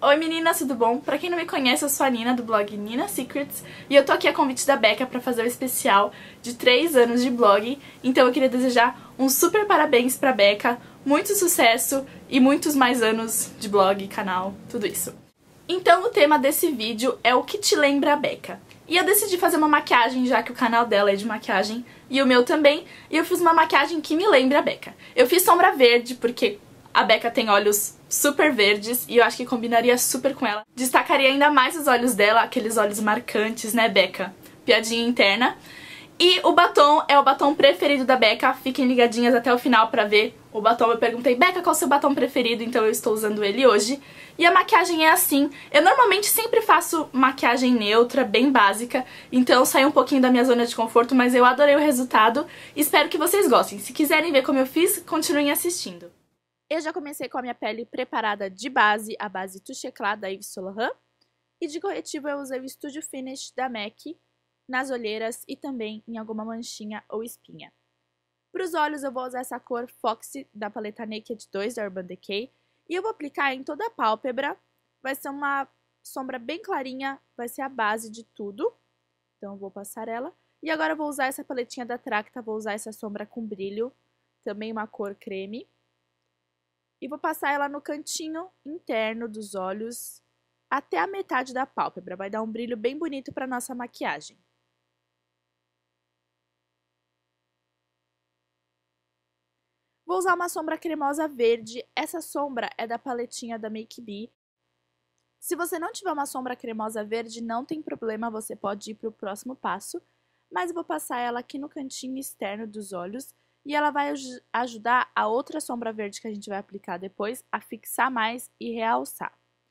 Oi meninas, tudo bom? Pra quem não me conhece, eu sou a Nina do blog Nina Secrets e eu tô aqui a convite da Becca pra fazer o especial de 3 anos de blog. Então eu queria desejar um super parabéns pra Becca, muito sucesso e muitos mais anos de blog, canal, tudo isso. Então o tema desse vídeo é o que te lembra a Becca. E eu decidi fazer uma maquiagem, já que o canal dela é de maquiagem e o meu também, e eu fiz uma maquiagem que me lembra a Becca. Eu fiz sombra verde porque a Becca tem olhos super verdes e eu acho que combinaria super com ela. Destacaria ainda mais os olhos dela, aqueles olhos marcantes, né, Becca? Piadinha interna. E o batom é o batom preferido da Becca, fiquem ligadinhas até o final pra ver o batom. Eu perguntei, Becca, qual é o seu batom preferido? Então eu estou usando ele hoje. E a maquiagem é assim, eu normalmente sempre faço maquiagem neutra, bem básica, então sai um pouquinho da minha zona de conforto, mas eu adorei o resultado e espero que vocês gostem. Se quiserem ver como eu fiz, continuem assistindo. Eu já comecei com a minha pele preparada de base, a base Touche Éclat da Yves Saint Laurent, e de corretivo eu usei o Studio Finish da MAC nas olheiras e também em alguma manchinha ou espinha. Para os olhos eu vou usar essa cor Foxy da paleta Naked 2 da Urban Decay e eu vou aplicar em toda a pálpebra. Vai ser uma sombra bem clarinha, vai ser a base de tudo. Então eu vou passar ela. E agora eu vou usar essa paletinha da Tracta, vou usar essa sombra com brilho, também uma cor creme. E vou passar ela no cantinho interno dos olhos até a metade da pálpebra. Vai dar um brilho bem bonito para nossa maquiagem. Vou usar uma sombra cremosa verde. Essa sombra é da paletinha da Make Be. Se você não tiver uma sombra cremosa verde, não tem problema, você pode ir para o próximo passo. Mas eu vou passar ela aqui no cantinho externo dos olhos e ela vai ajudar a outra sombra verde que a gente vai aplicar depois a fixar mais e realçar.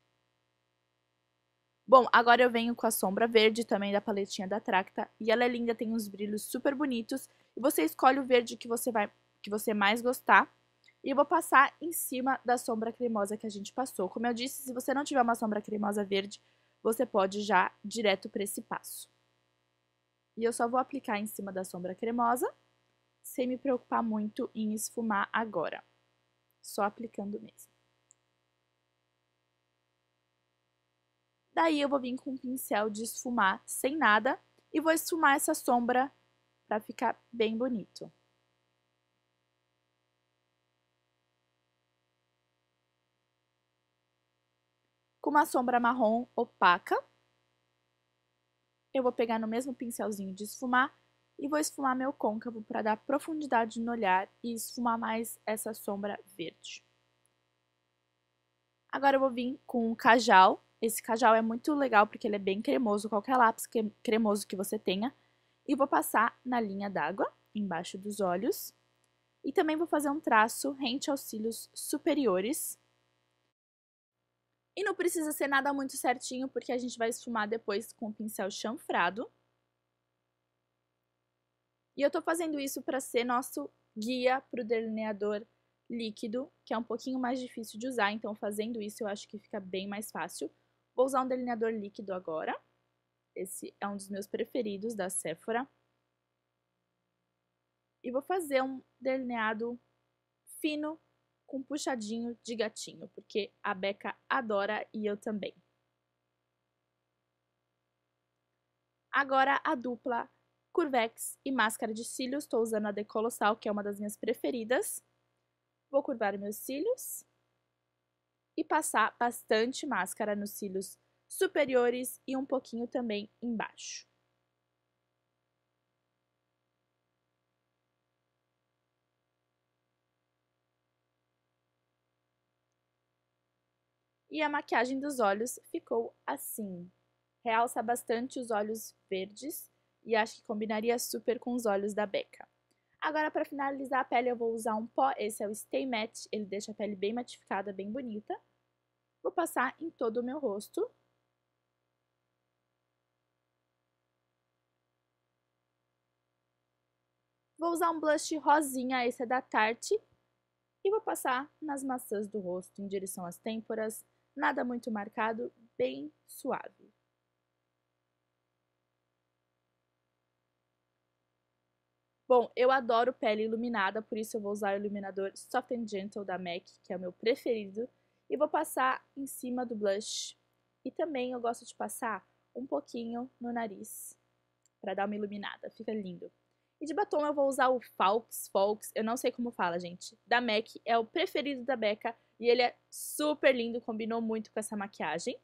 Bom, agora eu venho com a sombra verde também da paletinha da Tracta e ela é linda, tem uns brilhos super bonitos e você escolhe o verde que você mais gostar e eu vou passar em cima da sombra cremosa que a gente passou. Como eu disse, se você não tiver uma sombra cremosa verde, você pode já direto para esse passo. E eu só vou aplicar em cima da sombra cremosa, sem me preocupar muito em esfumar agora. Só aplicando mesmo. Daí eu vou vir com um pincel de esfumar sem nada e vou esfumar essa sombra para ficar bem bonito. Com uma sombra marrom opaca, eu vou pegar no mesmo pincelzinho de esfumar e vou esfumar meu côncavo para dar profundidade no olhar e esfumar mais essa sombra verde. Agora eu vou vir com um cajal. Esse cajal é muito legal porque ele é bem cremoso, qualquer lápis cremoso que você tenha. E vou passar na linha d'água, embaixo dos olhos. E também vou fazer um traço rente aos cílios superiores. E não precisa ser nada muito certinho, porque a gente vai esfumar depois com o pincel chanfrado. E eu tô fazendo isso para ser nosso guia para o delineador líquido, que é um pouquinho mais difícil de usar, então fazendo isso eu acho que fica bem mais fácil. Vou usar um delineador líquido agora. Esse é um dos meus preferidos, da Sephora. E vou fazer um delineado fino com puxadinho de gatinho, porque a Becca adora e eu também. Agora a dupla Curvex e máscara de cílios, estou usando a The Colossal, que é uma das minhas preferidas. Vou curvar meus cílios e passar bastante máscara nos cílios superiores e um pouquinho também embaixo. E a maquiagem dos olhos ficou assim. Realça bastante os olhos verdes e acho que combinaria super com os olhos da Becca. Agora, para finalizar a pele, eu vou usar um pó. Esse é o Stay Matte, ele deixa a pele bem matificada, bem bonita. Vou passar em todo o meu rosto. Vou usar um blush rosinha, esse é da Tarte. E vou passar nas maçãs do rosto, em direção às têmporas. Nada muito marcado, bem suave. Bom, eu adoro pele iluminada, por isso eu vou usar o iluminador Soft and Gentle da MAC, que é o meu preferido. E vou passar em cima do blush. E também eu gosto de passar um pouquinho no nariz, pra dar uma iluminada, fica lindo. E de batom eu vou usar o Faux, eu não sei como fala, gente, da MAC, é o preferido da Becca e ele é super lindo, combinou muito com essa maquiagem.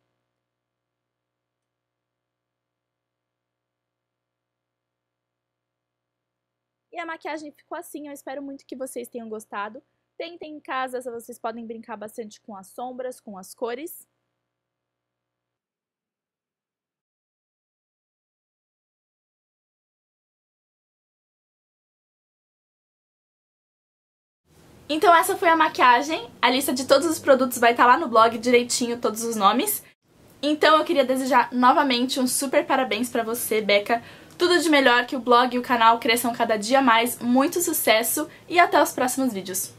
E a maquiagem ficou assim, eu espero muito que vocês tenham gostado. Tentem em casa, vocês podem brincar bastante com as sombras, com as cores. Então essa foi a maquiagem, a lista de todos os produtos vai estar lá no blog direitinho, todos os nomes. Então eu queria desejar novamente um super parabéns pra você, Becca. Tudo de melhor, que o blog e o canal cresçam cada dia mais, muito sucesso e até os próximos vídeos.